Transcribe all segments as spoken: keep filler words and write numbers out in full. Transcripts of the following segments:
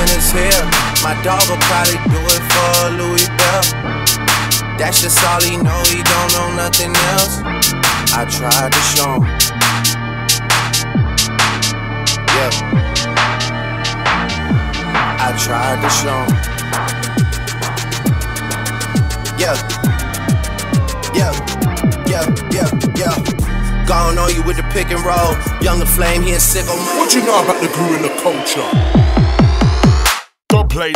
when it's here. My dog will probably do it for Louis Bell. That's just all he know, he don't know nothing else. I tried to show him. Yeah, I tried to show him. Yeah, yeah, yeah, yeah, yeah. Gone on you with the pick and roll. Young the flame, he in sicko mode. What you know about the crew and the culture? Don't play.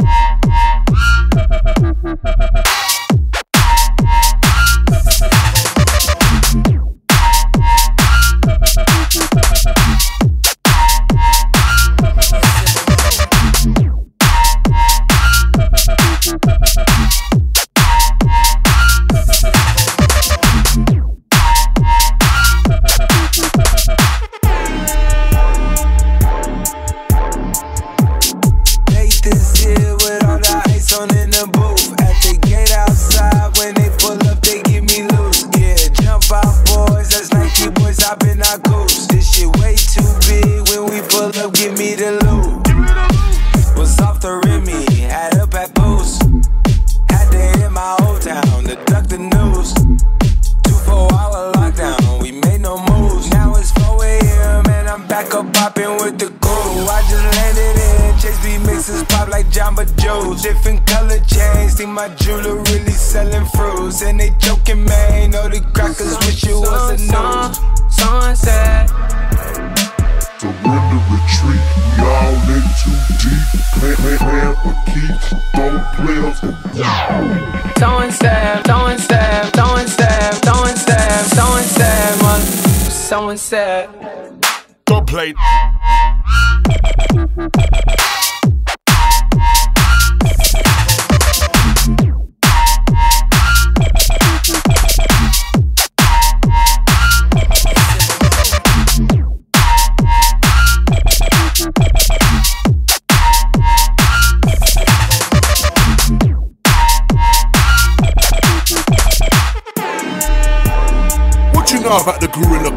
Different color chains, think my jewelry really selling fruits. And they joking, man, know the crackers wish it was a news. Sunset. Surrender, retreat, we all in too deep. Plan, plan, plan for keeps, don't play us. Sunset, sunset, sunset, sunset, sunset, man. Sunset. Don't play. What you know about the crew and the